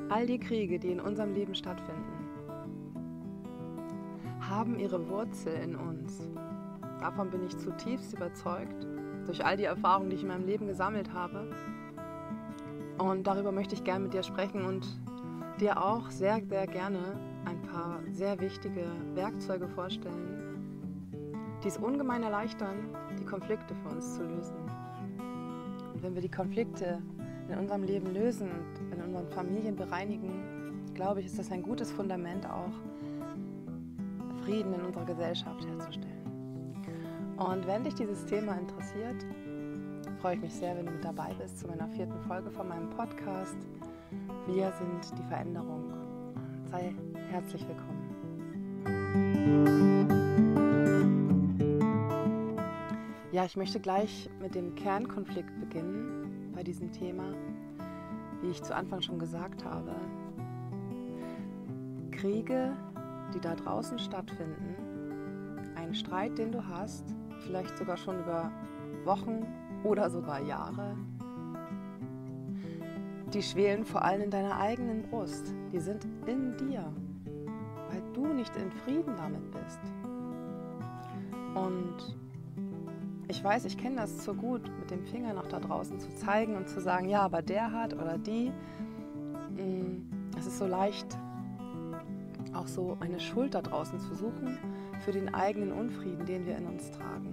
All die Kriege, die in unserem Leben stattfinden, haben ihre Wurzel in uns. Davon bin ich zutiefst überzeugt, durch all die Erfahrungen, die ich in meinem Leben gesammelt habe. Und darüber möchte ich gerne mit dir sprechen und dir auch sehr, sehr gerne ein paar sehr wichtige Werkzeuge vorstellen, die es ungemein erleichtern, die Konflikte für uns zu lösen. Und wenn wir die Konflikte in unserem Leben lösen und in unseren Familien bereinigen, glaube ich, ist das ein gutes Fundament auch, Frieden in unserer Gesellschaft herzustellen. Und wenn dich dieses Thema interessiert, freue ich mich sehr, wenn du mit dabei bist zu meiner 4. Folge von meinem Podcast. Wir sind die Veränderung. Sei herzlich willkommen. Ja, ich möchte gleich mit dem Kernkonflikt beginnen bei diesem Thema. Wie ich zu Anfang schon gesagt habe, Kriege, die da draußen stattfinden, ein Streit, den du hast, vielleicht sogar schon über Wochen oder sogar Jahre, die schwelen vor allem in deiner eigenen Brust. Die sind in dir, weil du nicht in Frieden damit bist. Und ich weiß, ich kenne das so gut, mit dem Finger nach da draußen zu zeigen und zu sagen, ja, aber der hat oder die. Es ist so leicht, auch so eine Schuld da draußen zu suchen für den eigenen Unfrieden, den wir in uns tragen.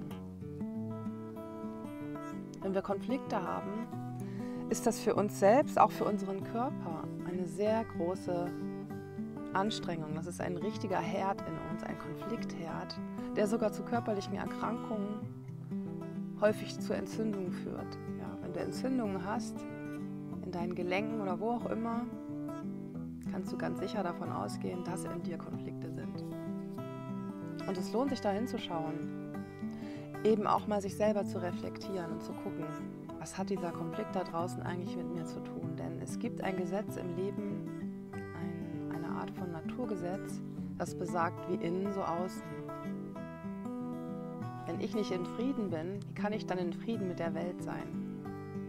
Wenn wir Konflikte haben, ist das für uns selbst, auch für unseren Körper, eine sehr große Anstrengung. Das ist ein richtiger Herd in uns, ein Konfliktherd, der sogar zu körperlichen Erkrankungen, häufig zu Entzündungen führt. Ja, wenn du Entzündungen hast, in deinen Gelenken oder wo auch immer, kannst du ganz sicher davon ausgehen, dass in dir Konflikte sind. Und es lohnt sich, da hinzuschauen, eben auch mal sich selber zu reflektieren und zu gucken, was hat dieser Konflikt da draußen eigentlich mit mir zu tun? Denn es gibt ein Gesetz im Leben, eine Art von Naturgesetz, das besagt, wie innen, so außen. Wenn ich nicht in Frieden bin, wie kann ich dann in Frieden mit der Welt sein?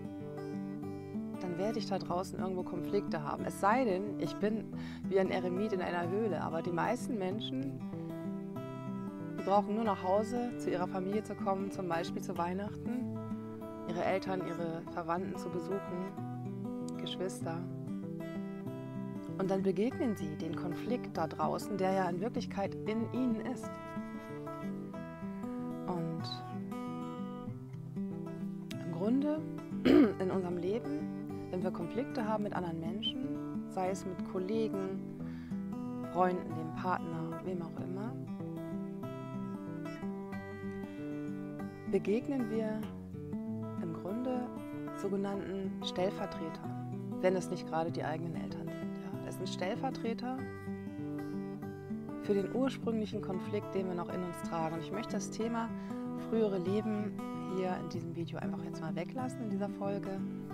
Dann werde ich da draußen irgendwo Konflikte haben. Es sei denn, ich bin wie ein Eremit in einer Höhle. Aber die meisten Menschen, die brauchen nur nach Hause, zu ihrer Familie zu kommen, zum Beispiel zu Weihnachten, ihre Eltern, ihre Verwandten zu besuchen, Geschwister. Und dann begegnen sie den Konflikt da draußen, der ja in Wirklichkeit in ihnen ist. Und im Grunde in unserem Leben, wenn wir Konflikte haben mit anderen Menschen, sei es mit Kollegen, Freunden, dem Partner, wem auch immer, begegnen wir im Grunde sogenannten Stellvertretern, wenn es nicht gerade die eigenen Eltern sind. Ja, es sind Stellvertreter für den ursprünglichen Konflikt, den wir noch in uns tragen. Und ich möchte das Thema frühere Leben hier in diesem Video einfach jetzt mal weglassen in dieser Folge.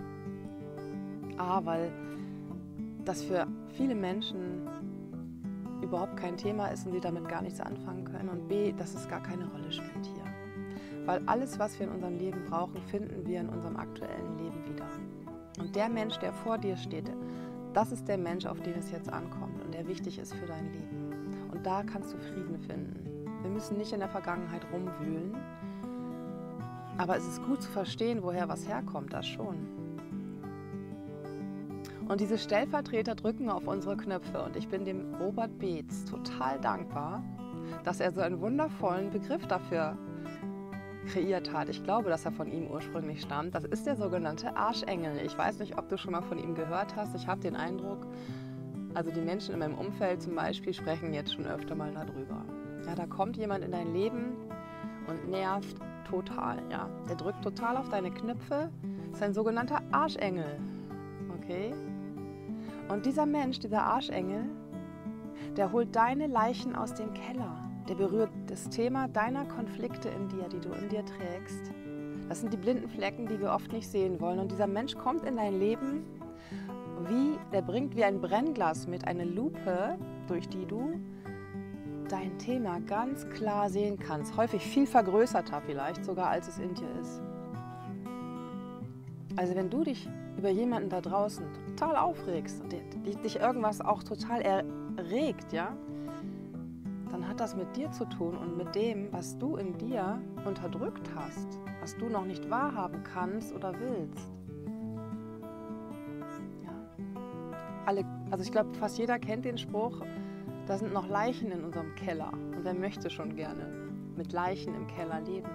A, weil das für viele Menschen überhaupt kein Thema ist und sie damit gar nichts anfangen können. Und B, dass es gar keine Rolle spielt hier. Weil alles, was wir in unserem Leben brauchen, finden wir in unserem aktuellen Leben wieder. Und der Mensch, der vor dir steht, das ist der Mensch, auf den es jetzt ankommt und der wichtig ist für dein Leben. Und da kannst du Frieden finden. Wir müssen nicht in der Vergangenheit rumwühlen, aber es ist gut zu verstehen, woher was herkommt, das schon. Und diese Stellvertreter drücken auf unsere Knöpfe und ich bin dem Robert Beetz total dankbar, dass er so einen wundervollen Begriff dafür kreiert hat. Ich glaube, dass er von ihm ursprünglich stammt. Das ist der sogenannte Arschengel. Ich weiß nicht, ob du schon mal von ihm gehört hast. Ich habe den Eindruck, also die Menschen in meinem Umfeld zum Beispiel sprechen jetzt schon öfter mal darüber. Ja, da kommt jemand in dein Leben und nervt total. Ja, der drückt total auf deine Knöpfe. Das ist ein sogenannter Arschengel. Okay? Und dieser Mensch, dieser Arschengel, der holt deine Leichen aus dem Keller. Der berührt das Thema deiner Konflikte in dir, die du in dir trägst. Das sind die blinden Flecken, die wir oft nicht sehen wollen. Und dieser Mensch kommt in dein Leben, der bringt wie ein Brennglas mit, eine Lupe, durch die du dein Thema ganz klar sehen kannst. Häufig viel vergrößerter vielleicht sogar, als es in dir ist. Also wenn du dich über jemanden da draußen total aufregst und dich irgendwas auch total erregt, ja, dann hat das mit dir zu tun und mit dem, was du in dir unterdrückt hast, was du noch nicht wahrhaben kannst oder willst. Ja. Also ich glaube, fast jeder kennt den Spruch, da sind noch Leichen in unserem Keller. Und wer möchte schon gerne mit Leichen im Keller leben?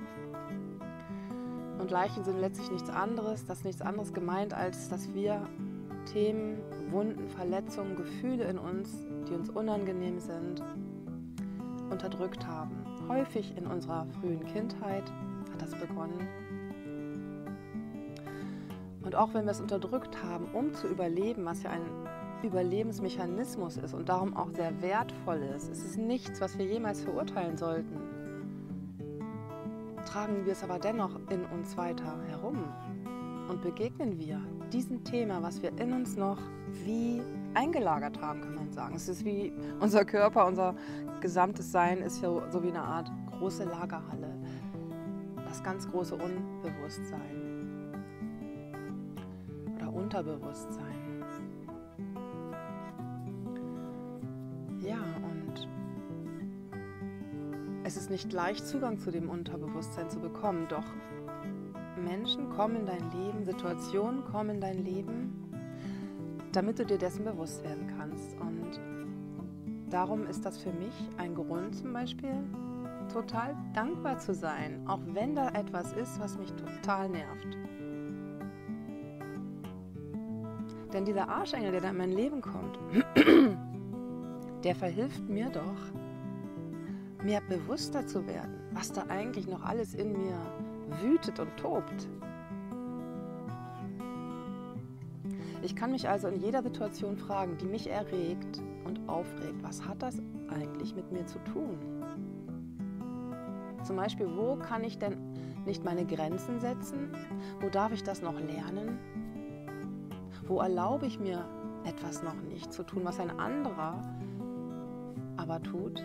Und Leichen sind letztlich nichts anderes, das ist nichts anderes gemeint, als dass wir Themen, Wunden, Verletzungen, Gefühle in uns, die uns unangenehm sind, unterdrückt haben. Häufig in unserer frühen Kindheit hat das begonnen. Und auch wenn wir es unterdrückt haben, um zu überleben, was ja ein Überlebensmechanismus ist und darum auch sehr wertvoll ist, es ist nichts, was wir jemals verurteilen sollten, tragen wir es aber dennoch in uns weiter herum und begegnen wir diesem Thema, was wir in uns noch wie eingelagert haben, kann man sagen. Es ist wie unser Körper, unser gesamtes Sein ist ja so wie eine Art große Lagerhalle, das ganz große Unbewusstsein oder Unterbewusstsein. Ja, und es ist nicht leicht, Zugang zu dem Unterbewusstsein zu bekommen, doch Menschen kommen in dein Leben, Situationen kommen in dein Leben, damit du dir dessen bewusst werden kannst. Und darum ist das für mich ein Grund zum Beispiel, total dankbar zu sein, auch wenn da etwas ist, was mich total nervt. Denn dieser Arschengel, der da in mein Leben kommt, der verhilft mir doch, mir bewusster zu werden, was da eigentlich noch alles in mir wütet und tobt. Ich kann mich also in jeder Situation fragen, die mich erregt und aufregt, was hat das eigentlich mit mir zu tun? Zum Beispiel, wo kann ich denn nicht meine Grenzen setzen? Wo darf ich das noch lernen? Wo erlaube ich mir etwas noch nicht zu tun, was ein anderer aber tut?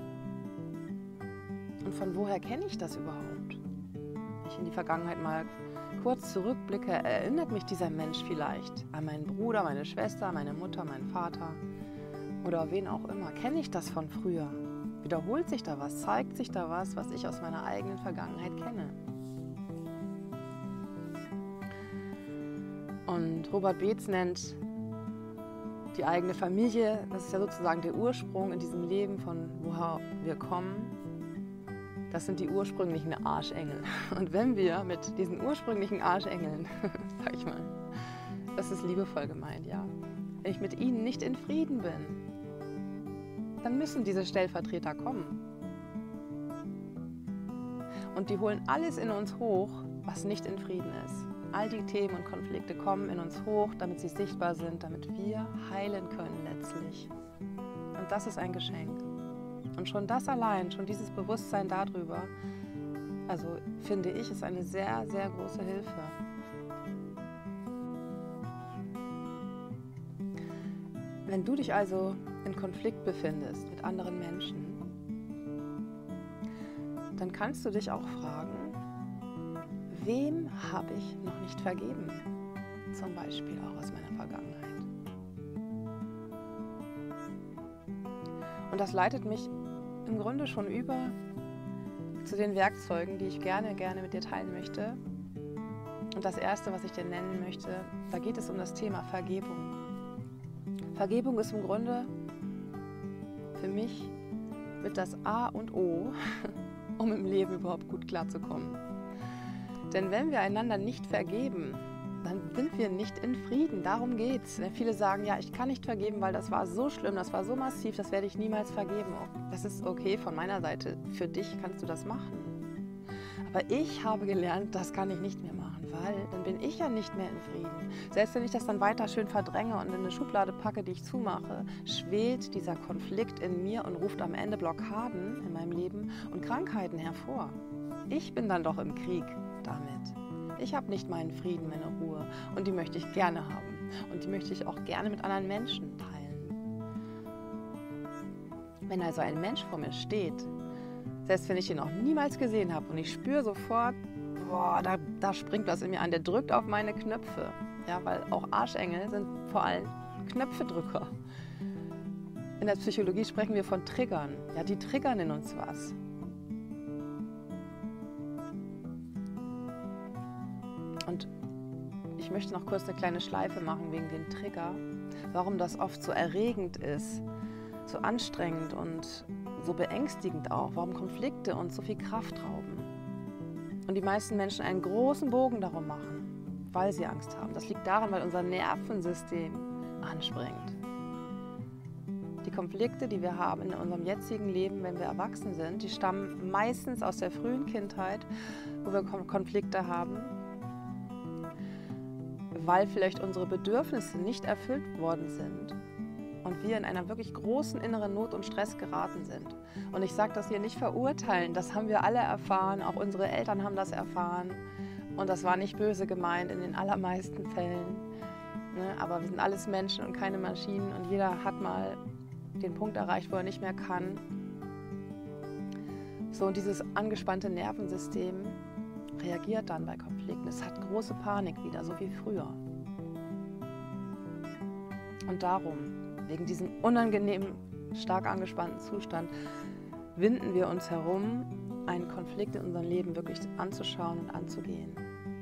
Und von woher kenne ich das überhaupt? Wenn ich in die Vergangenheit mal kurz zurückblicke, erinnert mich dieser Mensch vielleicht an meinen Bruder, meine Schwester, meine Mutter, meinen Vater oder wen auch immer. Kenne ich das von früher? Wiederholt sich da was? Zeigt sich da was, was ich aus meiner eigenen Vergangenheit kenne? Und Robert Beetz nennt die eigene Familie, das ist ja sozusagen der Ursprung in diesem Leben, von woher wir kommen. Das sind die ursprünglichen Arschengel. Und wenn wir mit diesen ursprünglichen Arschengeln, sag ich mal, das ist liebevoll gemeint, ja, wenn ich mit ihnen nicht in Frieden bin, dann müssen diese Stellvertreter kommen. Und die holen alles in uns hoch, was nicht in Frieden ist. All die Themen und Konflikte kommen in uns hoch, damit sie sichtbar sind, damit wir heilen können letztlich. Und das ist ein Geschenk. Und schon das allein, schon dieses Bewusstsein darüber, also finde ich, ist eine sehr, sehr große Hilfe. Wenn du dich also in Konflikt befindest mit anderen Menschen, dann kannst du dich auch fragen, wem habe ich noch nicht vergeben? Zum Beispiel auch aus meiner Vergangenheit. Und das leitet mich im Grunde schon über zu den Werkzeugen, die ich gerne mit dir teilen möchte. Und das erste, was ich dir nennen möchte, da geht es um das Thema Vergebung. Vergebung ist im Grunde für mich mit das A und O, um im Leben überhaupt gut klarzukommen. Denn wenn wir einander nicht vergeben, dann sind wir nicht in Frieden. Darum geht's. Viele sagen, ja, ich kann nicht vergeben, weil das war so schlimm, das war so massiv, das werde ich niemals vergeben. Das ist okay von meiner Seite. Für dich kannst du das machen. Aber ich habe gelernt, das kann ich nicht mehr machen, weil dann bin ich ja nicht mehr in Frieden. Selbst wenn ich das dann weiter schön verdränge und in eine Schublade packe, die ich zumache, schwelt dieser Konflikt in mir und ruft am Ende Blockaden in meinem Leben und Krankheiten hervor. Ich bin dann doch im Krieg damit. Ich habe nicht meinen Frieden, meine Ruhe und die möchte ich gerne haben und die möchte ich auch gerne mit anderen Menschen teilen. Wenn also ein Mensch vor mir steht, selbst wenn ich ihn noch niemals gesehen habe und ich spüre sofort, boah, da springt was in mir an, der drückt auf meine Knöpfe, Ja, weil auch Arschengel sind vor allem Knöpfedrücker. In der Psychologie sprechen wir von Triggern. Ja, die triggern in uns was. Und ich möchte noch kurz eine kleine Schleife machen wegen dem Trigger. Warum das oft so erregend ist, so anstrengend und so beängstigend auch. Warum Konflikte uns so viel Kraft rauben. Und die meisten Menschen einen großen Bogen darum machen, weil sie Angst haben. Das liegt daran, weil unser Nervensystem anspringt. Die Konflikte, die wir haben in unserem jetzigen Leben, wenn wir erwachsen sind, die stammen meistens aus der frühen Kindheit, wo wir Konflikte haben, weil vielleicht unsere Bedürfnisse nicht erfüllt worden sind und wir in einer wirklich großen inneren Not und Stress geraten sind. Und ich sage das hier nicht verurteilen, das haben wir alle erfahren, auch unsere Eltern haben das erfahren und das war nicht böse gemeint in den allermeisten Fällen. Aber wir sind alles Menschen und keine Maschinen und jeder hat mal den Punkt erreicht, wo er nicht mehr kann. So, und dieses angespannte Nervensystem reagiert dann bei Konflikten. Es hat große Panik wieder, so wie früher. Und darum, wegen diesem unangenehmen, stark angespannten Zustand, winden wir uns herum, einen Konflikt in unserem Leben wirklich anzuschauen und anzugehen.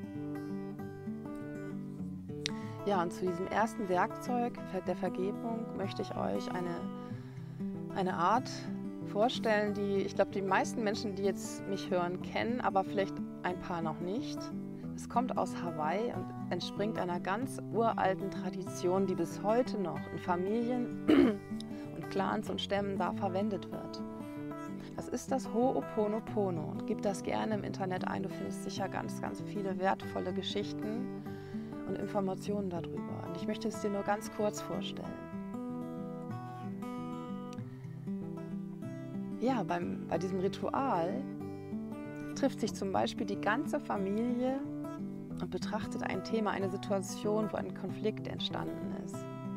Ja, und zu diesem ersten Werkzeug der Vergebung möchte ich euch eine Art vorstellen, die, ich glaube, die meisten Menschen, die jetzt mich hören, kennen, aber vielleicht ein paar noch nicht. Es kommt aus Hawaii und entspringt einer ganz uralten Tradition, die bis heute noch in Familien und Clans und Stämmen da verwendet wird. Das ist das Ho'oponopono und gib das gerne im Internet ein. Du findest sicher ganz, ganz viele wertvolle Geschichten und Informationen darüber. Und ich möchte es dir nur ganz kurz vorstellen. Ja, bei diesem Ritual trifft sich zum Beispiel die ganze Familie und betrachtet ein Thema, eine Situation, wo ein Konflikt entstanden ist.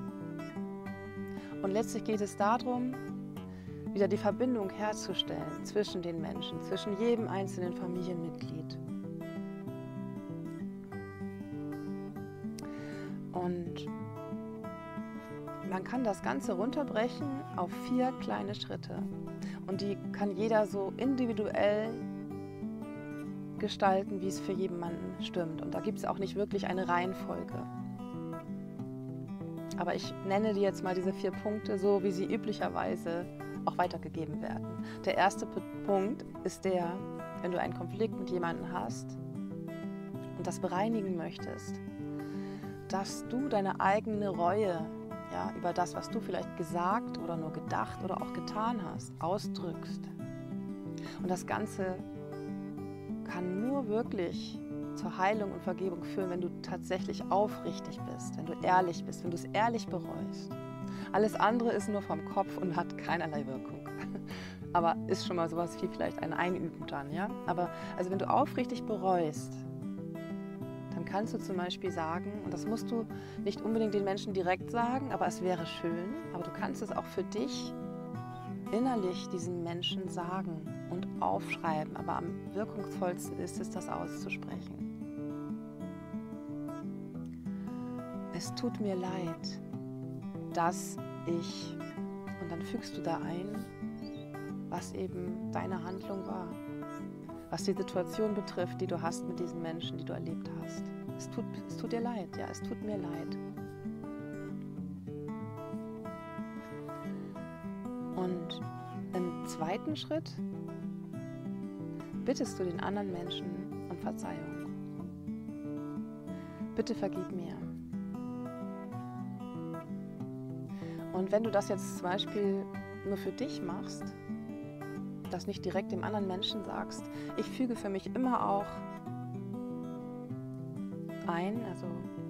Und letztlich geht es darum, wieder die Verbindung herzustellen zwischen den Menschen, zwischen jedem einzelnen Familienmitglied. Und man kann das Ganze runterbrechen auf 4 kleine Schritte. Und die kann jeder so individuell gestalten, wie es für jemanden stimmt. Und da gibt es auch nicht wirklich eine Reihenfolge. Aber ich nenne dir jetzt mal diese 4 Punkte, so wie sie üblicherweise auch weitergegeben werden. Der erste Punkt ist der, wenn du einen Konflikt mit jemandem hast und das bereinigen möchtest, dass du deine eigene Reue, ja, über das, was du vielleicht gesagt oder nur gedacht oder auch getan hast, ausdrückst. Und das Ganze kann nur wirklich zur Heilung und Vergebung führen, wenn du tatsächlich aufrichtig bist, wenn du ehrlich bist, wenn du es ehrlich bereust. Alles andere ist nur vom Kopf und hat keinerlei Wirkung. Aber ist schon mal sowas wie vielleicht ein Einüben dann, ja? Aber also wenn du aufrichtig bereust, dann kannst du zum Beispiel sagen, und das musst du nicht unbedingt den Menschen direkt sagen, aber es wäre schön, aber du kannst es auch für dich innerlich diesen Menschen sagen und aufschreiben, aber am wirkungsvollsten ist es, das auszusprechen. Es tut mir leid, dass ich, und dann fügst du da ein, was eben deine Handlung war, was die Situation betrifft, die du hast mit diesen Menschen, die du erlebt hast. Es tut dir leid, ja, es tut mir leid. Und im zweiten Schritt bittest du den anderen Menschen um Verzeihung. Bitte vergib mir. Und wenn du das jetzt zum Beispiel nur für dich machst, das nicht direkt dem anderen Menschen sagst, ich füge für mich immer auch ein, also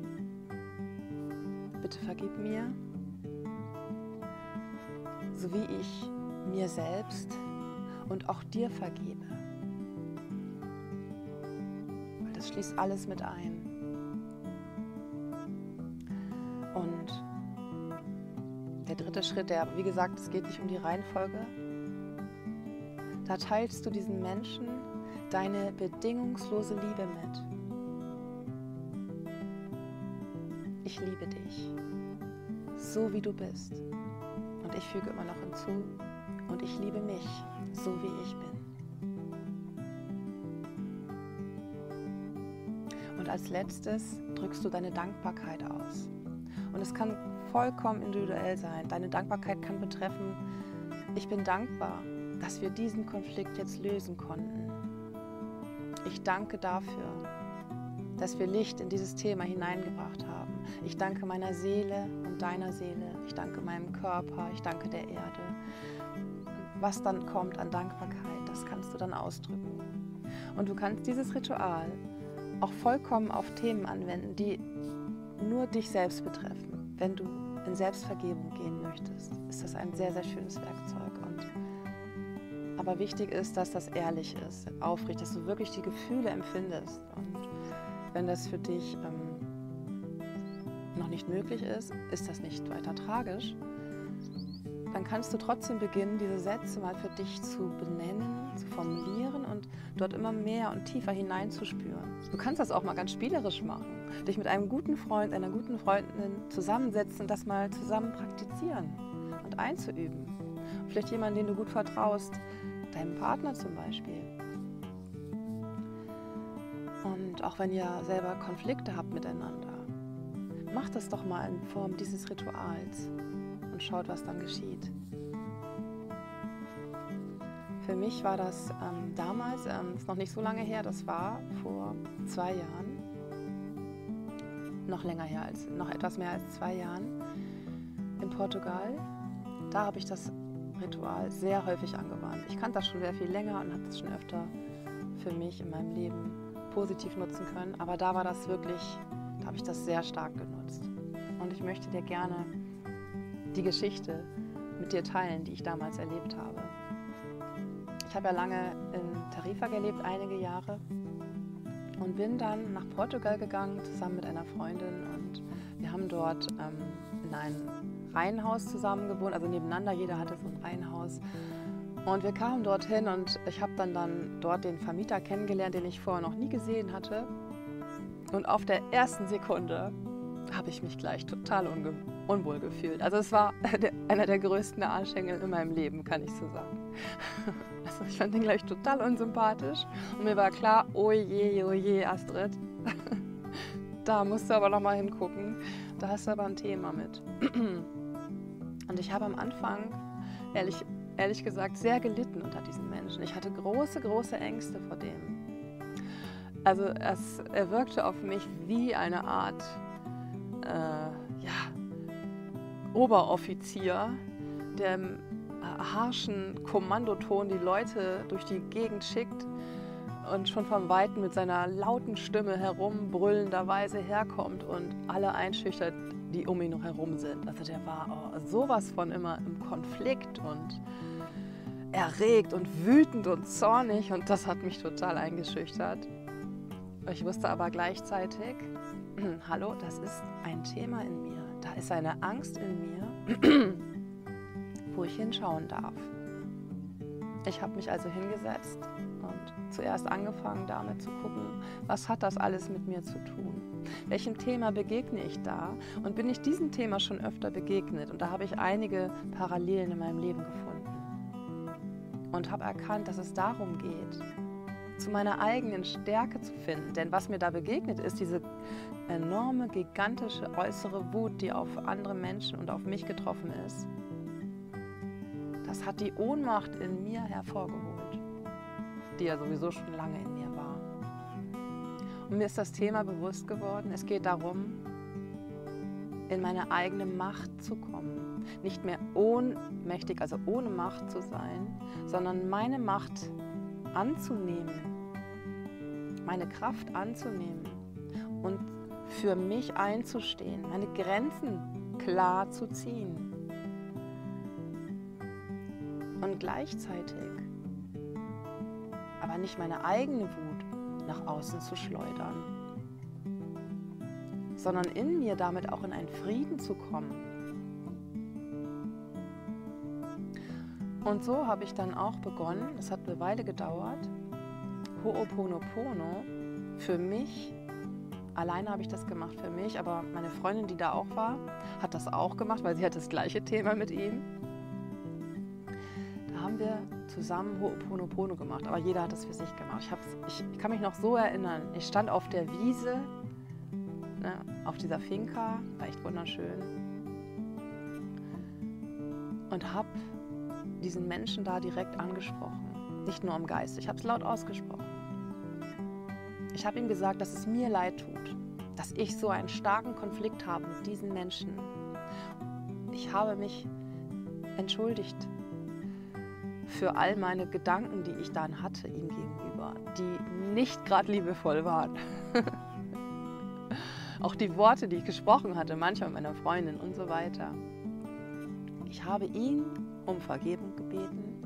bitte vergib mir, so wie ich mir selbst und auch dir vergebe. Weil das schließt alles mit ein. Und der dritte Schritt, wie gesagt, es geht nicht um die Reihenfolge. Da teilst du diesen Menschen deine bedingungslose Liebe mit. dich, so wie du bist. Und ich füge immer noch hinzu, und ich liebe mich, so wie ich bin. Und als letztes drückst du deine Dankbarkeit aus. Und es kann vollkommen individuell sein. Deine Dankbarkeit kann betreffen, ich bin dankbar, dass wir diesen Konflikt jetzt lösen konnten. Ich danke dafür, dass wir Licht in dieses Thema hineingebracht haben. Ich danke meiner Seele und deiner Seele. Ich danke meinem Körper. Ich danke der Erde. Was dann kommt an Dankbarkeit, das kannst du dann ausdrücken. Und du kannst dieses Ritual auch vollkommen auf Themen anwenden, die nur dich selbst betreffen. Wenn du in Selbstvergebung gehen möchtest, ist das ein sehr, sehr schönes Werkzeug. Aber wichtig ist, dass das ehrlich ist, aufrichtig, dass du wirklich die Gefühle empfindest. Und wenn das für dich noch nicht möglich ist, ist das nicht weiter tragisch. Dann kannst du trotzdem beginnen, diese Sätze mal für dich zu benennen, zu formulieren und dort immer mehr und tiefer hineinzuspüren. Du kannst das auch mal ganz spielerisch machen, dich mit einem guten Freund, einer guten Freundin zusammensetzen und das mal zusammen praktizieren und einzuüben. Vielleicht jemanden, den du gut vertraust, deinem Partner zum Beispiel. Und auch wenn ihr selber Konflikte habt miteinander, macht das doch mal in Form dieses Rituals und schaut, was dann geschieht. Für mich war das damals, ist noch nicht so lange her, das war vor 2 Jahren, noch etwas mehr als 2 Jahren in Portugal. Da habe ich das Ritual sehr häufig angewandt. Ich kannte das schon sehr viel länger und habe das schon öfter für mich in meinem Leben positiv nutzen können, aber da war das wirklich, da habe ich das sehr stark genutzt. Und ich möchte dir gerne die Geschichte mit dir teilen, die ich damals erlebt habe. Ich habe ja lange in Tarifa gelebt, einige Jahre, und bin dann nach Portugal gegangen, zusammen mit einer Freundin, und wir haben dort in einem Reihenhaus zusammen gewohnt, also nebeneinander, jeder hatte so ein Reihenhaus. Und wir kamen dorthin und ich habe dann dort den Vermieter kennengelernt, den ich vorher noch nie gesehen hatte. Und auf der ersten Sekunde habe ich mich gleich total unwohl gefühlt. Also es war einer der größten Arschengel in meinem Leben, kann ich so sagen. Also ich fand ihn gleich total unsympathisch und mir war klar, oh je, Astrid, da musst du aber noch mal hingucken, da hast du aber ein Thema mit. Und ich habe am Anfang, ehrlich gesagt, sehr gelitten unter diesem Menschen. Ich hatte große Ängste vor dem. Also er wirkte auf mich wie eine Art Oberoffizier, der im harschen Kommandoton die Leute durch die Gegend schickt und schon vom Weiten mit seiner lauten Stimme herumbrüllenderweise herkommt und alle einschüchtert, die um ihn noch herum sind. Also der war sowas von immer im Konflikt und erregt und wütend und zornig, und das hat mich total eingeschüchtert. Ich wusste aber gleichzeitig, hallo, das ist ein Thema in mir, da ist eine Angst in mir, wo ich hinschauen darf. Ich habe mich also hingesetzt und zuerst angefangen damit zu gucken, was hat das alles mit mir zu tun? Welchem Thema begegne ich da? Und bin ich diesem Thema schon öfter begegnet? Und da habe ich einige Parallelen in meinem Leben gefunden. Und habe erkannt, dass es darum geht, zu meiner eigenen Stärke zu finden. Denn was mir da begegnet, ist diese enorme, gigantische äußere Wut, die auf andere Menschen und auf mich getroffen ist. Das hat die Ohnmacht in mir hervorgeholt, die ja sowieso schon lange in mir war. Und mir ist das Thema bewusst geworden. Es geht darum, in meine eigene Macht zu kommen. Nicht mehr ohnmächtig, also ohne Macht zu sein, sondern meine Macht anzunehmen, meine Kraft anzunehmen und für mich einzustehen, meine Grenzen klar zu ziehen. Und gleichzeitig aber nicht meine eigene Wut nach außen zu schleudern, sondern in mir damit auch in einen Frieden zu kommen. Und so habe ich dann auch begonnen, das hat eine Weile gedauert, Ho'oponopono für mich Alleine habe ich das gemacht für mich, aber meine Freundin, die da auch war, hat das auch gemacht, weil sie hat das gleiche Thema mit ihm. Da haben wir zusammen Ho'oponopono gemacht, aber jeder hat das für sich gemacht. Ich kann mich noch so erinnern, ich stand auf der Wiese, ne, auf dieser Finca, war echt wunderschön, und habe diesen Menschen da direkt angesprochen, nicht nur im Geist, ich habe es laut ausgesprochen. Ich habe ihm gesagt, dass es mir leid tut, dass ich so einen starken Konflikt habe mit diesen Menschen. Ich habe mich entschuldigt für all meine Gedanken, die ich dann hatte ihm gegenüber, die nicht gerade liebevoll waren. Auch die Worte, die ich gesprochen hatte, manchmal mit meiner Freundin und so weiter. Ich habe ihn um Vergebung gebeten,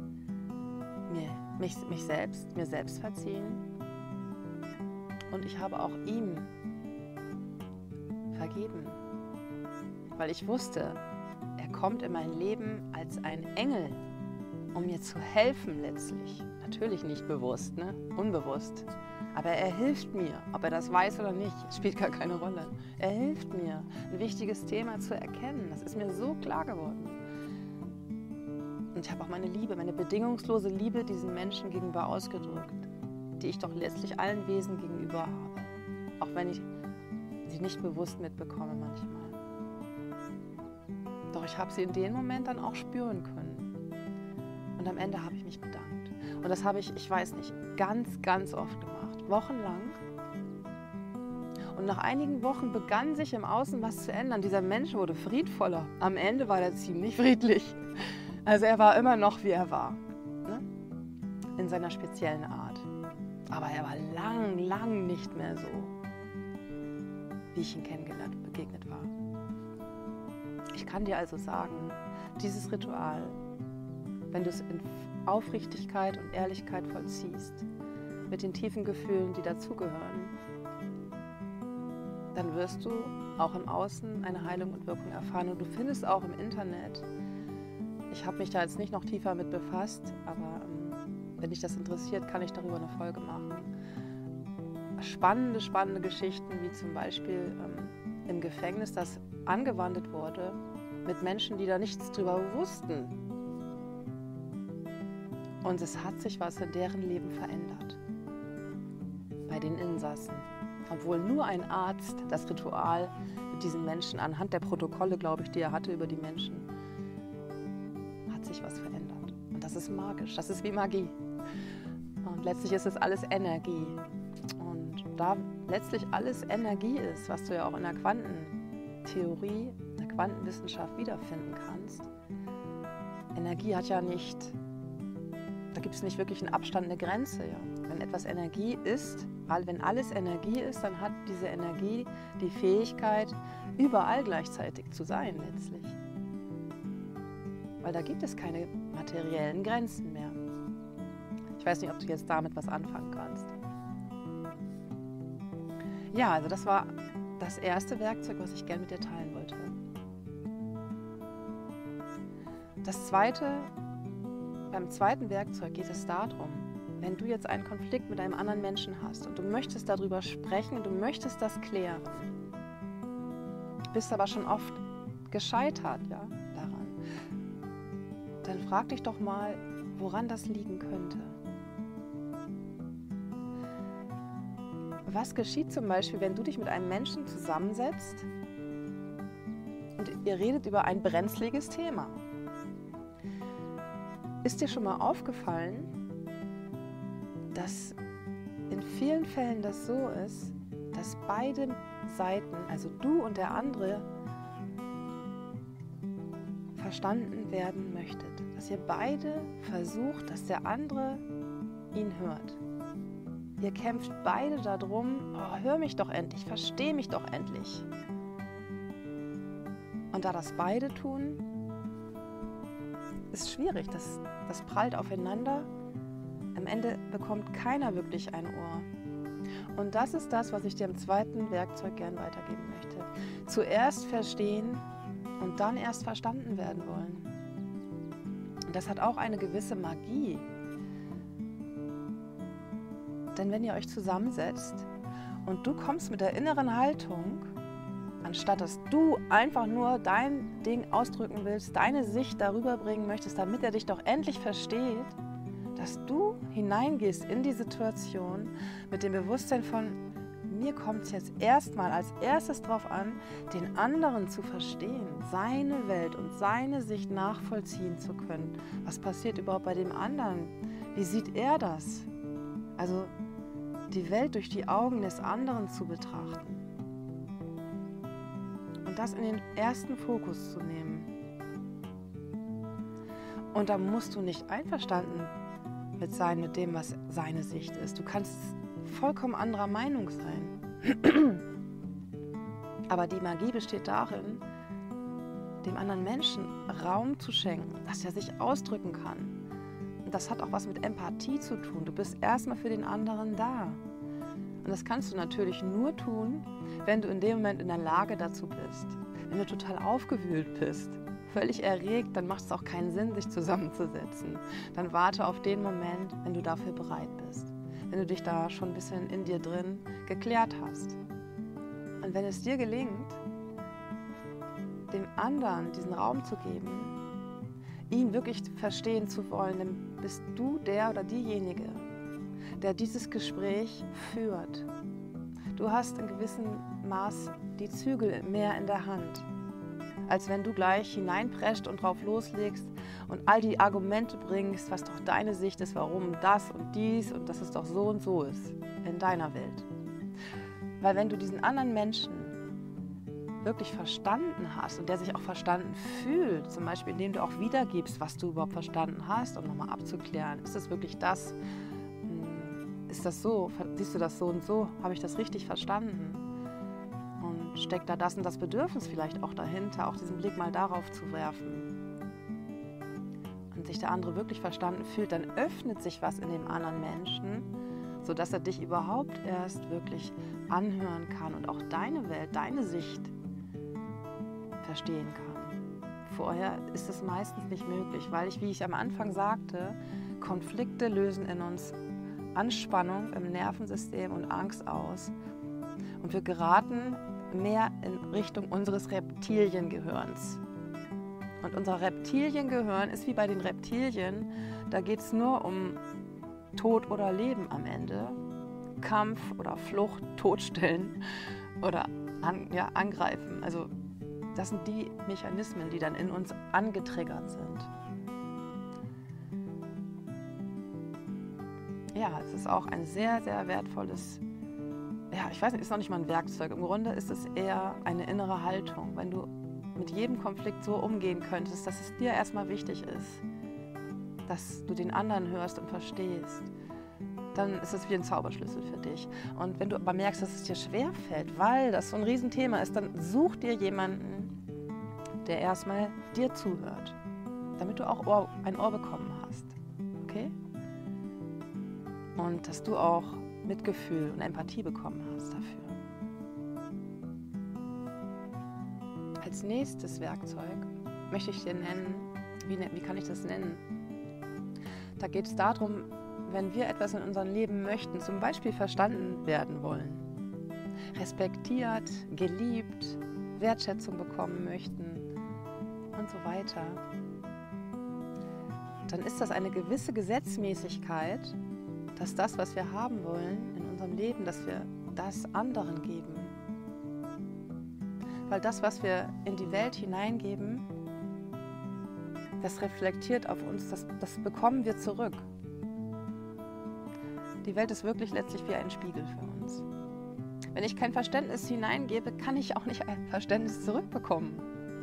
mir selbst verziehen. Und ich habe auch ihm vergeben, weil ich wusste, er kommt in mein Leben als ein Engel, um mir zu helfen letztlich. Natürlich nicht bewusst, ne? Unbewusst. Aber er hilft mir, ob er das weiß oder nicht, spielt gar keine Rolle. Er hilft mir, ein wichtiges Thema zu erkennen. Das ist mir so klar geworden. Und ich habe auch meine Liebe, meine bedingungslose Liebe diesem Menschen gegenüber ausgedrückt, die ich doch letztlich allen Wesen gegenüber habe, auch wenn ich sie nicht bewusst mitbekomme manchmal. Doch ich habe sie in dem Moment dann auch spüren können. Und am Ende habe ich mich bedankt. Und das habe ich weiß nicht, ganz, ganz oft gemacht, wochenlang. Und nach einigen Wochen begann sich im Außen was zu ändern. Dieser Mensch wurde friedvoller. Am Ende war er ziemlich friedlich. Also er war immer noch, wie er war, ne? In seiner speziellen Art. Aber er war lang nicht mehr so, wie ich ihn begegnet war. Ich kann dir also sagen, dieses Ritual, wenn du es in Aufrichtigkeit und Ehrlichkeit vollziehst, mit den tiefen Gefühlen, die dazugehören, dann wirst du auch im Außen eine Heilung und Wirkung erfahren. Und du findest auch im Internet, ich habe mich da jetzt nicht noch tiefer mit befasst, aber wenn dich das interessiert, kann ich darüber eine Folge machen. Spannende Geschichten, wie zum Beispiel im Gefängnis, das angewandt wurde mit Menschen, die da nichts drüber wussten. Und es hat sich was in deren Leben verändert. Bei den Insassen. Obwohl nur ein Arzt das Ritual mit diesen Menschen anhand der Protokolle, glaube ich, die er hatte über die Menschen, hat sich was verändert. Und das ist magisch, das ist wie Magie. Und letztlich ist es alles Energie. Und da letztlich alles Energie ist, was du ja auch in der Quantentheorie, in der Quantenwissenschaft wiederfinden kannst. Energie hat ja nicht, da gibt es nicht wirklich einen Abstand, eine Grenze. Ja. Wenn etwas Energie ist, wenn alles Energie ist, dann hat diese Energie die Fähigkeit, überall gleichzeitig zu sein letztlich. Weil da gibt es keine materiellen Grenzen mehr. Ich weiß nicht, ob du jetzt damit was anfangen kannst. Ja, also das war das erste Werkzeug, was ich gerne mit dir teilen wollte. Beim zweiten Werkzeug geht es darum, wenn du jetzt einen Konflikt mit einem anderen Menschen hast und du möchtest darüber sprechen und du möchtest das klären, bist aber schon oft gescheitert, ja, daran, dann frag dich doch mal, woran das liegen könnte. Was geschieht zum Beispiel, wenn du dich mit einem Menschen zusammensetzt und ihr redet über ein brenzliges Thema? Ist dir schon mal aufgefallen, dass in vielen Fällen das so ist, dass beide Seiten, also du und der andere, verstanden werden möchtet? Dass ihr beide versucht, dass der andere ihn hört. Ihr kämpft beide darum, oh, hör mich doch endlich, versteh mich doch endlich. Und da das beide tun, ist schwierig, das prallt aufeinander. Am Ende bekommt keiner wirklich ein Ohr. Und das ist das, was ich dir im zweiten Werkzeug gern weitergeben möchte. Zuerst verstehen und dann erst verstanden werden wollen. Und das hat auch eine gewisse Magie. Denn wenn ihr euch zusammensetzt Und du kommst mit der inneren Haltung, anstatt dass du einfach nur dein Ding ausdrücken willst, deine Sicht darüber bringen möchtest, damit er dich doch endlich versteht, dass du hineingehst in die Situation mit dem Bewusstsein von, mir kommt es jetzt erstmal als erstes darauf an, den anderen zu verstehen, seine Welt und seine Sicht nachvollziehen zu können. Was passiert überhaupt bei dem anderen? Wie sieht er das? Also die Welt durch die Augen des anderen zu betrachten. Und das in den ersten Fokus zu nehmen. Und da musst du nicht einverstanden mit sein, mit dem, was seine Sicht ist. Du kannst vollkommen anderer Meinung sein. Aber die Magie besteht darin, dem anderen Menschen Raum zu schenken, dass er sich ausdrücken kann. Und das hat auch was mit Empathie zu tun. Du bist erstmal für den anderen da. Und das kannst du natürlich nur tun, wenn du in dem Moment in der Lage dazu bist. Wenn du total aufgewühlt bist, völlig erregt, dann macht es auch keinen Sinn, sich zusammenzusetzen. Dann warte auf den Moment, wenn du dafür bereit bist. Wenn du dich da schon ein bisschen in dir drin geklärt hast. Und wenn es dir gelingt, dem anderen diesen Raum zu geben, ihn wirklich verstehen zu wollen, dann bist du der oder diejenige, der dieses Gespräch führt. Du hast in gewissem Maß die Zügel mehr in der Hand, als wenn du gleich hineinprescht und drauf loslegst und all die Argumente bringst, was doch deine Sicht ist, warum das und dies und dass es doch so und so ist in deiner Welt. Weil wenn du diesen anderen Menschen wirklich verstanden hast und der sich auch verstanden fühlt, zum Beispiel indem du auch wiedergibst, was du überhaupt verstanden hast, um nochmal abzuklären, ist es wirklich das, ist das so, siehst du das so und so, habe ich das richtig verstanden? Und steckt da das und das Bedürfnis vielleicht auch dahinter, auch diesen Blick mal darauf zu werfen. Und sich der andere wirklich verstanden fühlt, dann öffnet sich was in dem anderen Menschen, sodass er dich überhaupt erst wirklich anhören kann und auch deine Welt, deine Sicht verstehen kann. Vorher ist es meistens nicht möglich, weil wie ich am Anfang sagte, Konflikte lösen in uns Anspannung im Nervensystem und Angst aus. Und wir geraten mehr in Richtung unseres Reptiliengehirns. Und unser Reptiliengehirn ist wie bei den Reptilien, da geht es nur um Tod oder Leben am Ende. Kampf oder Flucht, Todstellen oder Angreifen. Also das sind die Mechanismen, die dann in uns angetriggert sind. Ja, es ist auch ein sehr, sehr wertvolles, ich weiß nicht, ist noch nicht mal ein Werkzeug. Im Grunde ist es eher eine innere Haltung. Wenn du mit jedem Konflikt so umgehen könntest, dass es dir erstmal wichtig ist, dass du den anderen hörst und verstehst, dann ist es wie ein Zauberschlüssel für dich. Und wenn du aber merkst, dass es dir schwerfällt, weil das so ein Riesenthema ist, dann such dir jemanden, der erstmal dir zuhört, damit du auch ein Ohr bekommen hast. Okay? Und dass du auch Mitgefühl und Empathie bekommen hast dafür. Als nächstes Werkzeug möchte ich dir nennen, wie kann ich das nennen? Da geht es darum, wenn wir etwas in unserem Leben möchten, zum Beispiel verstanden werden wollen, respektiert, geliebt, Wertschätzung bekommen möchten und so weiter, dann ist das eine gewisse Gesetzmäßigkeit, dass das, was wir haben wollen in unserem Leben, dass wir das anderen geben. Weil das, was wir in die Welt hineingeben, das reflektiert auf uns, das bekommen wir zurück. Die Welt ist wirklich letztlich wie ein Spiegel für uns. Wenn ich kein Verständnis hineingebe, kann ich auch nicht ein Verständnis zurückbekommen.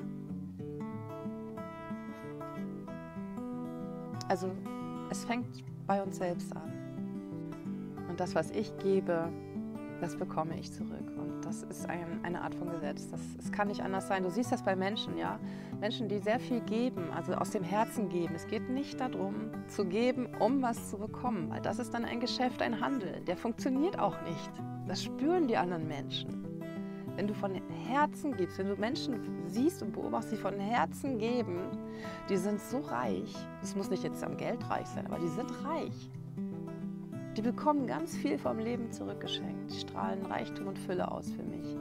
Also es fängt bei uns selbst an. Und das, was ich gebe, das bekomme ich zurück. Und das ist eine Art von Gesetz. Es kann nicht anders sein. Du siehst das bei Menschen, ja. Menschen, die sehr viel geben, also aus dem Herzen geben. Es geht nicht darum, zu geben, um was zu bekommen. Weil das ist dann ein Geschäft, ein Handel. Der funktioniert auch nicht. Das spüren die anderen Menschen. Wenn du von Herzen gibst, wenn du Menschen siehst und beobachtest, die von Herzen geben, die sind so reich. Das muss nicht jetzt am Geld reich sein, aber die sind reich. Die bekommen ganz viel vom Leben zurückgeschenkt. Die strahlen Reichtum und Fülle aus für mich.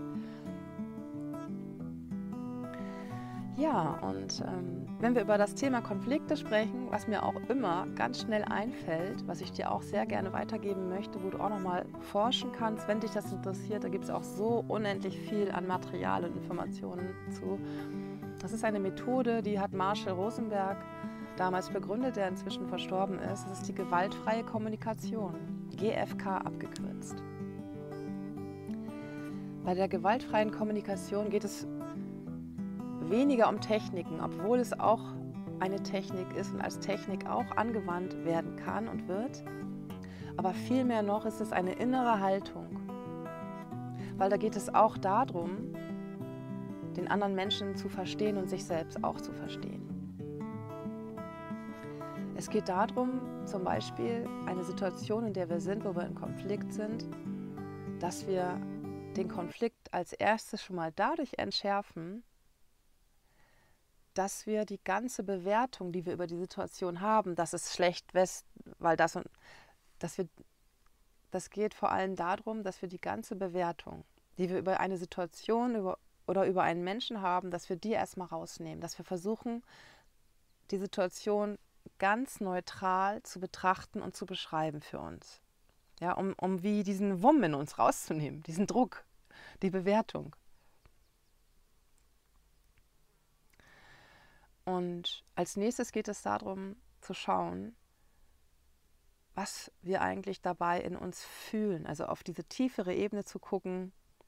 Ja, und wenn wir über das Thema Konflikte sprechen, was mir auch immer ganz schnell einfällt, was ich dir auch sehr gerne weitergeben möchte, wo du auch nochmal forschen kannst, wenn dich das interessiert, da gibt es auch so unendlich viel an Material und Informationen zu. Das ist eine Methode, die hat Marshall Rosenberg damals begründet, der inzwischen verstorben ist. Das ist die gewaltfreie Kommunikation, GFK abgekürzt. Bei der gewaltfreien Kommunikation geht es weniger um Techniken, obwohl es auch eine Technik ist und als Technik auch angewandt werden kann und wird. Aber vielmehr noch ist es eine innere Haltung, weil da geht es auch darum, den anderen Menschen zu verstehen und sich selbst auch zu verstehen. Es geht darum, zum Beispiel eine Situation, in der wir sind, wo wir in Konflikt sind, dass wir den Konflikt als erstes schon mal dadurch entschärfen, dass wir die ganze Bewertung, die wir über die Situation haben, dass es schlecht ist, weil das geht vor allem darum, dass wir die ganze Bewertung, die wir über eine Situation oder über einen Menschen haben, dass wir die erstmal rausnehmen, dass wir versuchen, die Situation ganz neutral zu betrachten und zu beschreiben für uns. Ja, um wie diesen Wumm in uns rauszunehmen, diesen Druck, die Bewertung. Und als nächstes geht es darum, zu schauen, was wir eigentlich dabei in uns fühlen. Also auf diese tiefere Ebene zu gucken,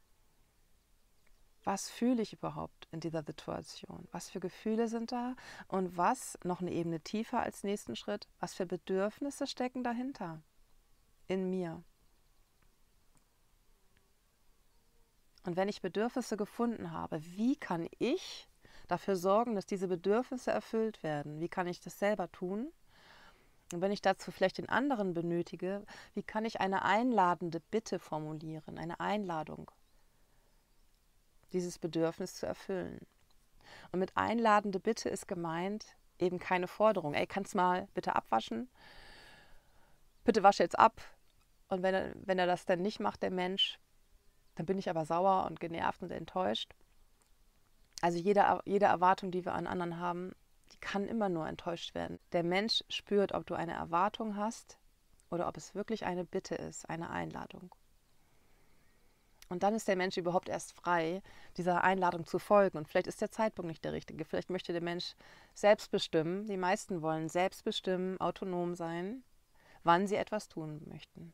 was fühle ich überhaupt in dieser Situation? Was für Gefühle sind da? Und was, noch eine Ebene tiefer als nächsten Schritt, was für Bedürfnisse stecken dahinter in mir? Und wenn ich Bedürfnisse gefunden habe, wie kann ich dafür sorgen, dass diese Bedürfnisse erfüllt werden? Wie kann ich das selber tun? Und wenn ich dazu vielleicht den anderen benötige, wie kann ich eine einladende Bitte formulieren, eine Einladung, dieses Bedürfnis zu erfüllen? Und mit einladende Bitte ist gemeint eben keine Forderung. Ey, kannst du mal bitte abwaschen? Bitte wasche jetzt ab. Und wenn er das dann nicht macht, der Mensch, dann bin ich aber sauer und genervt und enttäuscht. Also jede Erwartung, die wir an anderen haben, die kann immer nur enttäuscht werden. Der Mensch spürt, ob du eine Erwartung hast oder ob es wirklich eine Bitte ist, eine Einladung. Und dann ist der Mensch überhaupt erst frei, dieser Einladung zu folgen. Und vielleicht ist der Zeitpunkt nicht der richtige. Vielleicht möchte der Mensch selbst bestimmen. Die meisten wollen selbst bestimmen, autonom sein, wann sie etwas tun möchten.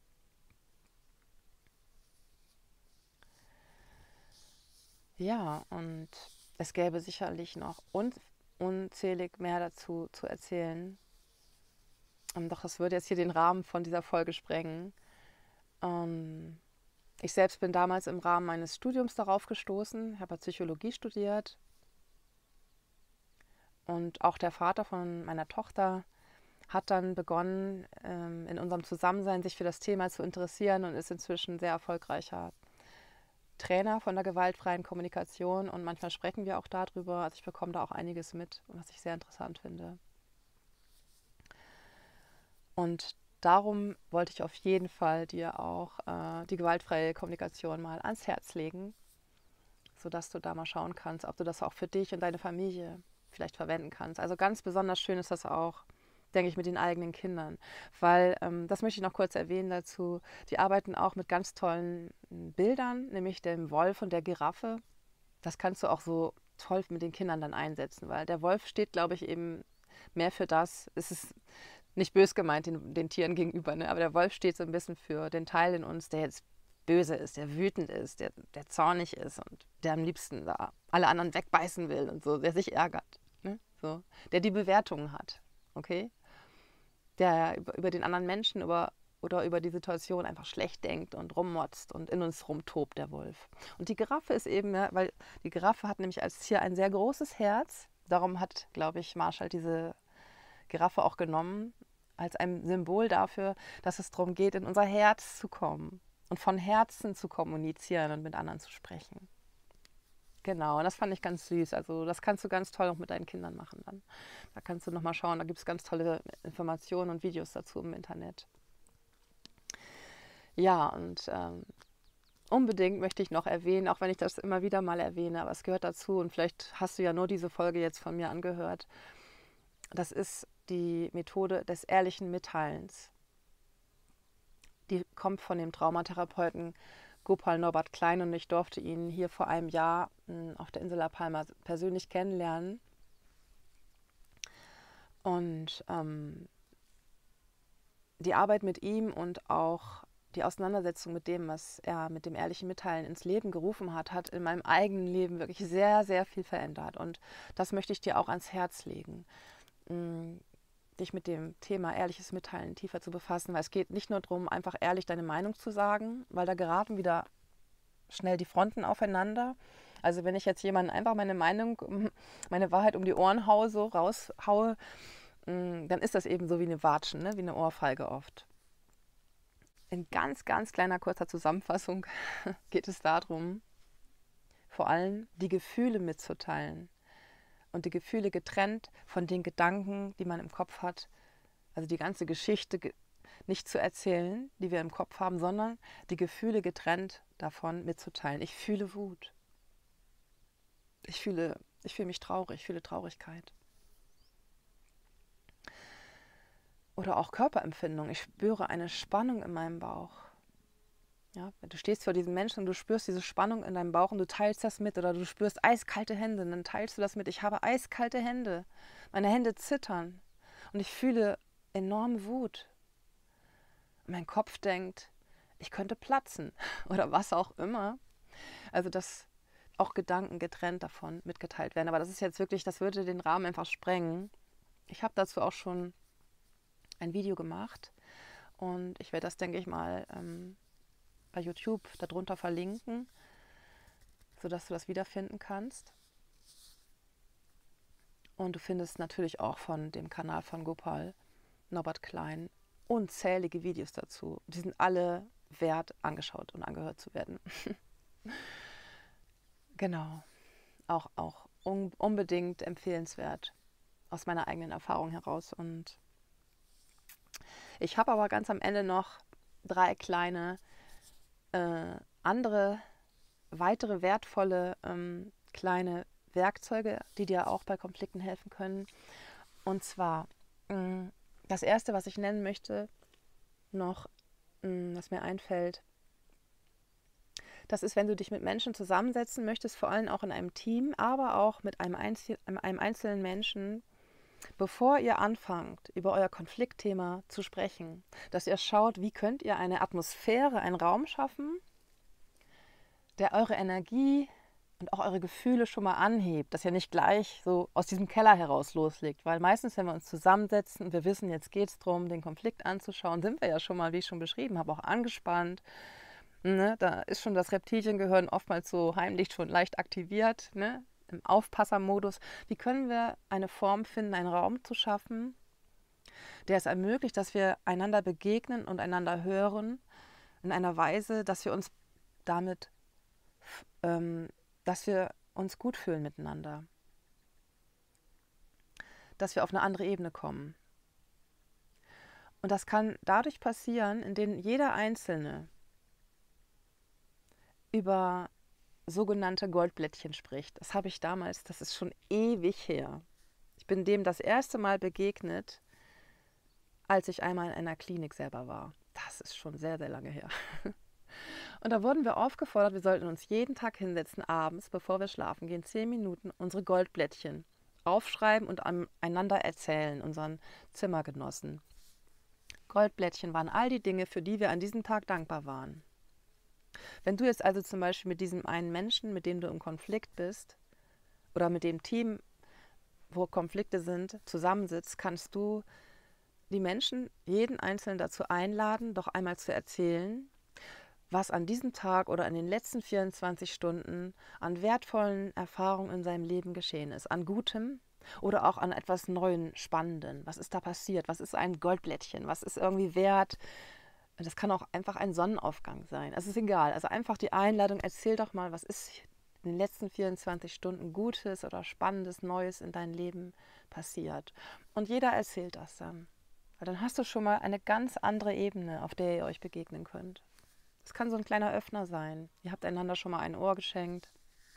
Ja, und es gäbe sicherlich noch unzählig mehr dazu zu erzählen. Doch das würde jetzt hier den Rahmen von dieser Folge sprengen. Ich selbst bin damals im Rahmen meines Studiums darauf gestoßen. Ich habe Psychologie studiert. Und auch der Vater von meiner Tochter hat dann begonnen, in unserem Zusammensein sich für das Thema zu interessieren und ist inzwischen sehr erfolgreicher Trainer von der gewaltfreien Kommunikation. Und manchmal sprechen wir auch darüber. Also ich bekomme da auch einiges mit, was ich sehr interessant finde. Und darum wollte ich auf jeden Fall dir auch die gewaltfreie Kommunikation mal ans Herz legen, sodass du da mal schauen kannst, ob du das auch für dich und deine Familie vielleicht verwenden kannst. Also ganz besonders schön ist das auch, denke ich, mit den eigenen Kindern, weil, das möchte ich noch kurz erwähnen dazu, die arbeiten auch mit ganz tollen Bildern, nämlich dem Wolf und der Giraffe. Das kannst du auch so toll mit den Kindern dann einsetzen, weil der Wolf steht, glaube ich, eben mehr für das, es ist nicht bös gemeint den Tieren gegenüber, ne? Aber der Wolf steht so ein bisschen für den Teil in uns, der jetzt böse ist, der wütend ist, der zornig ist und der am liebsten da alle anderen wegbeißen will und so, der sich ärgert, ne? So, der die Bewertungen hat, okay? Der über den anderen Menschen oder über die Situation einfach schlecht denkt und rummotzt und in uns rumtobt, der Wolf. Und die Giraffe ist eben, ja, weil die Giraffe hat nämlich als Tier ein sehr großes Herz, darum hat, glaube ich, Marshall diese Giraffe auch genommen, als ein Symbol dafür, dass es darum geht, in unser Herz zu kommen und von Herzen zu kommunizieren und mit anderen zu sprechen. Genau, und das fand ich ganz süß. Also das kannst du ganz toll auch mit deinen Kindern machen dann. Da kannst du nochmal schauen, da gibt es ganz tolle Informationen und Videos dazu im Internet. Ja, und unbedingt möchte ich noch erwähnen, auch wenn ich das immer wieder mal erwähne, aber es gehört dazu und vielleicht hast du ja nur diese Folge jetzt von mir angehört. Das ist die Methode des ehrlichen Mitteilens. Die kommt von dem Traumatherapeuten Gopal Norbert Klein und ich durfte ihn hier vor einem Jahr auf der Insel La Palma persönlich kennenlernen. Und die Arbeit mit ihm und auch die Auseinandersetzung mit dem, was er mit dem ehrlichen Mitteilen ins Leben gerufen hat, hat in meinem eigenen Leben wirklich sehr, sehr viel verändert. Und das möchte ich dir auch ans Herz legen, dich mit dem Thema ehrliches Mitteilen tiefer zu befassen, weil es geht nicht nur darum, einfach ehrlich deine Meinung zu sagen, weil da geraten wieder schnell die Fronten aufeinander. Also wenn ich jetzt jemandem einfach meine Meinung, meine Wahrheit um die Ohren haue, so raushaue, dann ist das eben so wie eine Watschen, ne? Wie eine Ohrfeige oft. In ganz, ganz kleiner, kurzer Zusammenfassung geht es darum, vor allem die Gefühle mitzuteilen und die Gefühle getrennt von den Gedanken, die man im Kopf hat. Also die ganze Geschichte nicht zu erzählen, die wir im Kopf haben, sondern die Gefühle getrennt davon mitzuteilen. Ich fühle Wut. Ich fühle mich traurig, ich fühle Traurigkeit. Oder auch Körperempfindung. Ich spüre eine Spannung in meinem Bauch. Ja, du stehst vor diesem Menschen und du spürst diese Spannung in deinem Bauch und du teilst das mit. Oder du spürst eiskalte Hände und dann teilst du das mit. Ich habe eiskalte Hände. Meine Hände zittern. Und ich fühle enorme Wut. Und mein Kopf denkt, ich könnte platzen. Oder was auch immer. Also dass auch Gedanken getrennt davon mitgeteilt werden. Aber das ist jetzt wirklich, das würde den Rahmen einfach sprengen. Ich habe dazu auch schon ein Video gemacht und ich werde das, denke ich mal, bei YouTube darunter verlinken, sodass du das wiederfinden kannst. Und du findest natürlich auch von dem Kanal von Gopal Norbert Klein unzählige Videos dazu. Die sind alle wert, angeschaut und angehört zu werden. Genau, auch unbedingt empfehlenswert aus meiner eigenen Erfahrung heraus. Und ich habe aber ganz am Ende noch 3 kleine andere, weitere wertvolle kleine Werkzeuge, die dir auch bei Konflikten helfen können. Und zwar das erste, was ich nennen möchte, noch, was mir einfällt, das ist, wenn du dich mit Menschen zusammensetzen möchtest, vor allem auch in einem Team, aber auch mit einem einzelnen Menschen, bevor ihr anfangt, über euer Konfliktthema zu sprechen, dass ihr schaut, wie könnt ihr eine Atmosphäre, einen Raum schaffen, der eure Energie und auch eure Gefühle schon mal anhebt, dass ihr nicht gleich so aus diesem Keller heraus loslegt. Weil meistens, wenn wir uns zusammensetzen und wir wissen, jetzt geht es darum, den Konflikt anzuschauen, sind wir ja schon mal, wie ich schon beschrieben habe, auch angespannt. Ne? Da ist schon das Reptiliengehirn oftmals so heimlich schon leicht aktiviert, ne? Im Aufpassermodus. Wie können wir eine Form finden, einen Raum zu schaffen, der es ermöglicht, dass wir einander begegnen und einander hören in einer Weise, dass wir uns damit, dass wir uns gut fühlen miteinander, dass wir auf eine andere Ebene kommen. Und das kann dadurch passieren, indem jeder Einzelne über sogenannte Goldblättchen spricht. Das habe ich damals, das ist schon ewig her. Ich bin dem das erste Mal begegnet, als ich einmal in einer Klinik selber war. Das ist schon sehr, sehr lange her. Und da wurden wir aufgefordert, wir sollten uns jeden Tag hinsetzen, abends, bevor wir schlafen gehen, 10 Minuten unsere Goldblättchen aufschreiben und einander erzählen, unseren Zimmergenossen. Goldblättchen waren all die Dinge, für die wir an diesem Tag dankbar waren. Wenn du jetzt also zum Beispiel mit diesem einen Menschen, mit dem du im Konflikt bist, oder mit dem Team, wo Konflikte sind, zusammensitzt, kannst du die Menschen, jeden Einzelnen dazu einladen, doch einmal zu erzählen, was an diesem Tag oder in den letzten 24 Stunden an wertvollen Erfahrungen in seinem Leben geschehen ist. An Gutem oder auch an etwas Neuen, Spannenden. Was ist da passiert? Was ist ein Goldblättchen? Was ist irgendwie wert? Das kann auch einfach ein Sonnenaufgang sein. Es ist egal. Also einfach die Einladung, erzähl doch mal, was ist in den letzten 24 Stunden Gutes oder Spannendes, Neues in deinem Leben passiert. Und jeder erzählt das dann. Weil dann hast du schon mal eine ganz andere Ebene, auf der ihr euch begegnen könnt. Es kann so ein kleiner Öffner sein. Ihr habt einander schon mal ein Ohr geschenkt.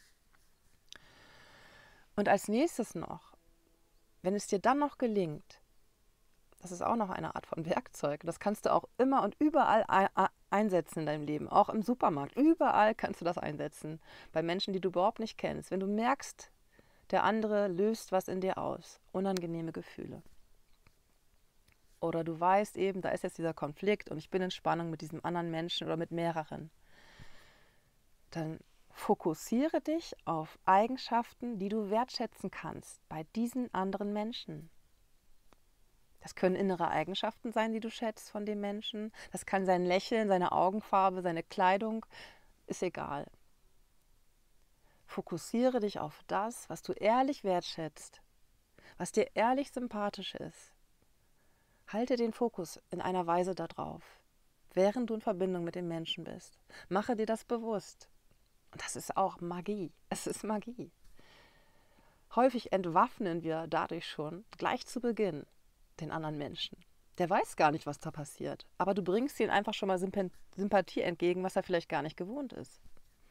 Und als nächstes noch, wenn es dir dann noch gelingt, das ist auch noch eine Art von Werkzeug. Das kannst du auch immer und überall einsetzen in deinem Leben. Auch im Supermarkt. Überall kannst du das einsetzen. Bei Menschen, die du überhaupt nicht kennst. Wenn du merkst, der andere löst was in dir aus. Unangenehme Gefühle. Oder du weißt eben, da ist jetzt dieser Konflikt und ich bin in Spannung mit diesem anderen Menschen oder mit mehreren. Dann fokussiere dich auf Eigenschaften, die du wertschätzen kannst bei diesen anderen Menschen. Das können innere Eigenschaften sein, die du schätzt von dem Menschen. Das kann sein Lächeln, seine Augenfarbe, seine Kleidung. Ist egal. Fokussiere dich auf das, was du ehrlich wertschätzt, was dir ehrlich sympathisch ist. Halte den Fokus in einer Weise darauf, während du in Verbindung mit dem Menschen bist. Mache dir das bewusst. Und das ist auch Magie. Es ist Magie. Häufig entwaffnen wir dadurch schon gleich zu Beginn den anderen Menschen. Der weiß gar nicht, was da passiert. Aber du bringst ihm einfach schon mal Sympathie entgegen, was er vielleicht gar nicht gewohnt ist.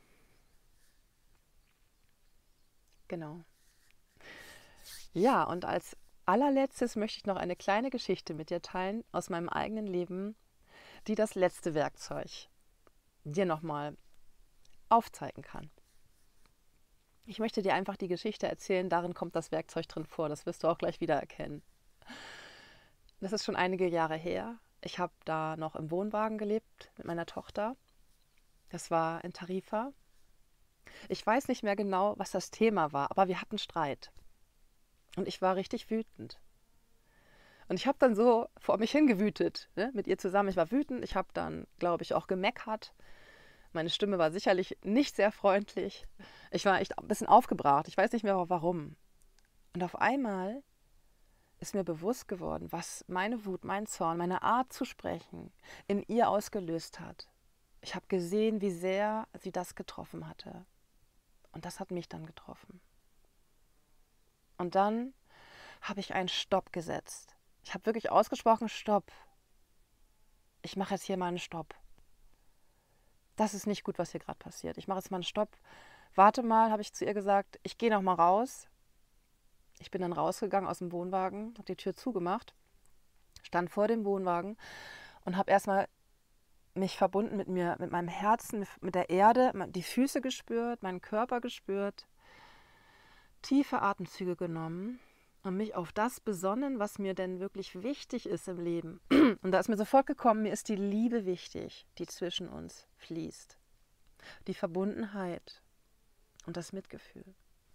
Genau. Ja, und als allerletztes möchte ich noch eine kleine Geschichte mit dir teilen aus meinem eigenen Leben, die das letzte Werkzeug dir nochmal aufzeigen kann. Ich möchte dir einfach die Geschichte erzählen, darin kommt das Werkzeug drin vor, das wirst du auch gleich wieder erkennen. Das ist schon einige Jahre her. Ich habe da noch im Wohnwagen gelebt mit meiner Tochter. Das war in Tarifa. Ich weiß nicht mehr genau, was das Thema war, aber wir hatten Streit. Und ich war richtig wütend. Und ich habe dann so vor mich hingewütet, ne, mit ihr zusammen. Ich war wütend, ich habe dann, glaube ich, auch gemeckert. Meine Stimme war sicherlich nicht sehr freundlich. Ich war echt ein bisschen aufgebracht. Ich weiß nicht mehr warum. Und auf einmal ist mir bewusst geworden, was meine Wut, mein Zorn, meine Art zu sprechen in ihr ausgelöst hat. Ich habe gesehen, wie sehr sie das getroffen hatte. Und das hat mich dann getroffen. Und dann habe ich einen Stopp gesetzt. Ich habe wirklich ausgesprochen, Stopp. Ich mache jetzt hier mal einen Stopp. Das ist nicht gut, was hier gerade passiert. Ich mache jetzt mal einen Stopp. Warte mal, habe ich zu ihr gesagt, ich gehe noch mal raus. Ich bin dann rausgegangen aus dem Wohnwagen, habe die Tür zugemacht, stand vor dem Wohnwagen und habe erstmal mich verbunden mit mir, mit meinem Herzen, mit der Erde, die Füße gespürt, meinen Körper gespürt, tiefe Atemzüge genommen und mich auf das besonnen, was mir denn wirklich wichtig ist im Leben. Und da ist mir sofort gekommen, mir ist die Liebe wichtig, die zwischen uns fließt. Die Verbundenheit und das Mitgefühl.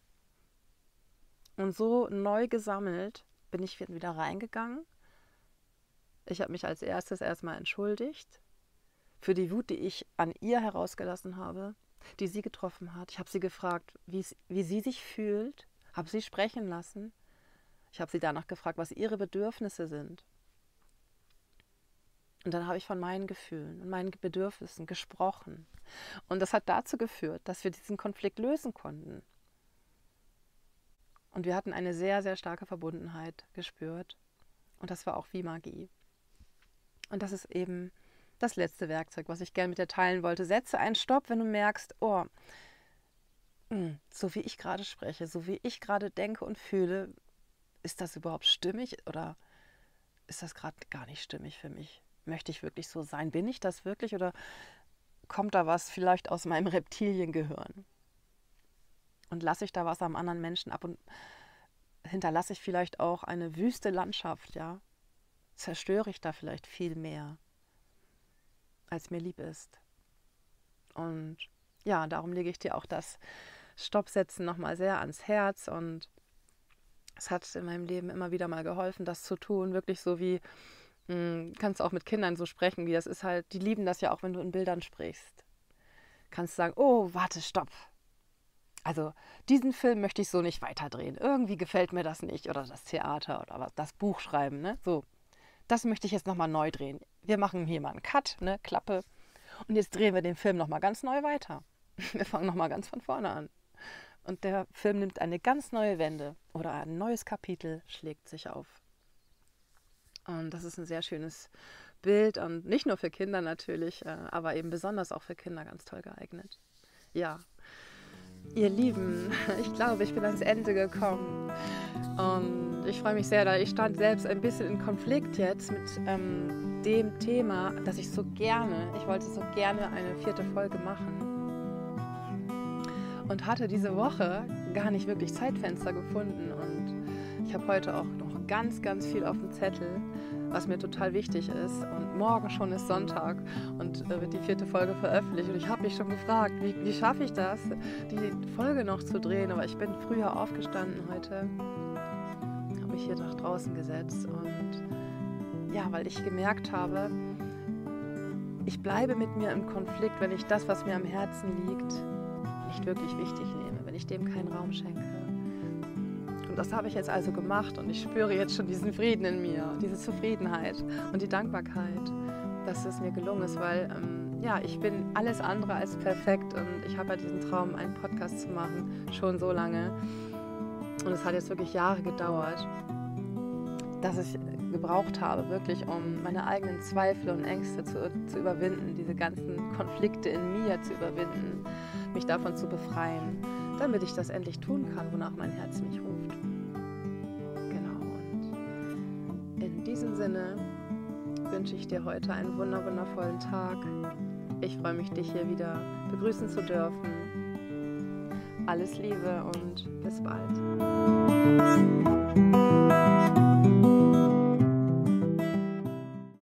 Und so neu gesammelt bin ich wieder reingegangen. Ich habe mich als erstes erstmal entschuldigt für die Wut, die ich an ihr herausgelassen habe, die sie getroffen hat. Ich habe sie gefragt, wie sie sich fühlt, habe sie sprechen lassen. Ich habe sie danach gefragt, was ihre Bedürfnisse sind. Und dann habe ich von meinen Gefühlen und meinen Bedürfnissen gesprochen. Und das hat dazu geführt, dass wir diesen Konflikt lösen konnten. Und wir hatten eine sehr, sehr starke Verbundenheit gespürt. Und das war auch wie Magie. Und das ist eben das letzte Werkzeug, was ich gerne mit dir teilen wollte. Setze einen Stopp, wenn du merkst, oh, so wie ich gerade spreche, so wie ich gerade denke und fühle, ist das überhaupt stimmig oder ist das gerade gar nicht stimmig für mich? Möchte ich wirklich so sein? Bin ich das wirklich oder kommt da was vielleicht aus meinem Reptiliengehirn? Und lasse ich da was am anderen Menschen ab und hinterlasse ich vielleicht auch eine wüste Landschaft, ja? Zerstöre ich da vielleicht viel mehr, als mir lieb ist. Und ja, darum lege ich dir auch das Stoppsetzen nochmal sehr ans Herz und es hat in meinem Leben immer wieder mal geholfen, das zu tun, wirklich so wie, kannst auch mit Kindern so sprechen, wie das ist halt, die lieben das ja auch, wenn du in Bildern sprichst. Kannst sagen, oh, warte, stopp. Also diesen Film möchte ich so nicht weiterdrehen. Irgendwie gefällt mir das nicht. Oder das Theater oder das Buch schreiben. Ne? So, das möchte ich jetzt nochmal neu drehen. Wir machen hier mal einen Cut, ne? Klappe. Und jetzt drehen wir den Film nochmal ganz neu weiter. Wir fangen nochmal ganz von vorne an. Und der Film nimmt eine ganz neue Wende. Oder ein neues Kapitel schlägt sich auf. Und das ist ein sehr schönes Bild und nicht nur für Kinder natürlich, aber eben besonders auch für Kinder ganz toll geeignet. Ja, ihr Lieben, ich glaube, ich bin ans Ende gekommen und ich freue mich sehr, da ich stand selbst ein bisschen in Konflikt jetzt mit dem Thema, dass ich wollte so gerne eine 4. Folge machen und hatte diese Woche gar nicht wirklich Zeitfenster gefunden und ich habe heute auch noch ganz, ganz viel auf dem Zettel, was mir total wichtig ist. Und morgen schon ist Sonntag und wird die 4. Folge veröffentlicht. Und ich habe mich schon gefragt, wie schaffe ich das, die Folge noch zu drehen. Aber ich bin früher aufgestanden heute, habe mich hier nach draußen gesetzt. Und ja, weil ich gemerkt habe, ich bleibe mit mir im Konflikt, wenn ich das, was mir am Herzen liegt, nicht wirklich wichtig nehme, wenn ich dem keinen Raum schenke. Und das habe ich jetzt also gemacht und ich spüre jetzt schon diesen Frieden in mir, diese Zufriedenheit und die Dankbarkeit, dass es mir gelungen ist, weil ich bin alles andere als perfekt und ich habe ja diesen Traum, einen Podcast zu machen, schon so lange. Und es hat jetzt wirklich Jahre gedauert, dass ich gebraucht habe, wirklich um meine eigenen Zweifel und Ängste zu überwinden, diese ganzen Konflikte in mir zu überwinden, mich davon zu befreien, damit ich das endlich tun kann, wonach mein Herz mich ruft. Genau, und in diesem Sinne wünsche ich dir heute einen wundervollen Tag. Ich freue mich, dich hier wieder begrüßen zu dürfen. Alles Liebe und bis bald.